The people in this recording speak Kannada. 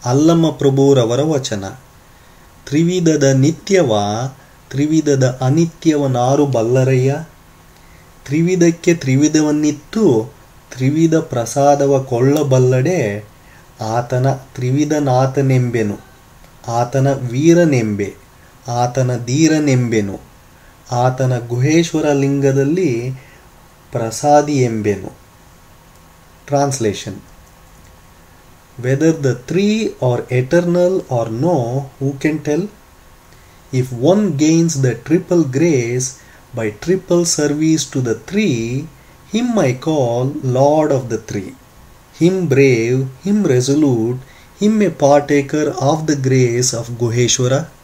ಅಲ್ಲಮ್ಮ ಪ್ರಭುರವರ ವಚನ. ತ್ರಿವಿಧದ ನಿತ್ಯವ ತ್ರಿವಿಧದ ಅನಿತ್ಯವನಾರು ಬಲ್ಲರಯ್ಯ. ತ್ರಿವಿಧಕ್ಕೆ ತ್ರಿವಿಧವನ್ನಿತ್ತು ತ್ರಿವಿಧ ಪ್ರಸಾದವ ಕೊಳ್ಳಬಲ್ಲಡೆ. ಆತನ ತ್ರಿವಿಧನಾಥನೆಂಬೆನು, ಆತನ ವೀರನೆಂಬೆ, ಆತನ ಧೀರನೆಂಬೆನು, ಆತನ ಗುಹೇಶ್ವರ ಲಿಂಗದಲ್ಲಿ ಪ್ರಸಾದಿ ಎಂಬೆನು. Translation. Whether the three are eternal or no, who can tell? If one gains the triple grace by triple service to the three, him I call Lord of the Three. Him brave, him resolute, him a partaker of the grace of Guheshwara.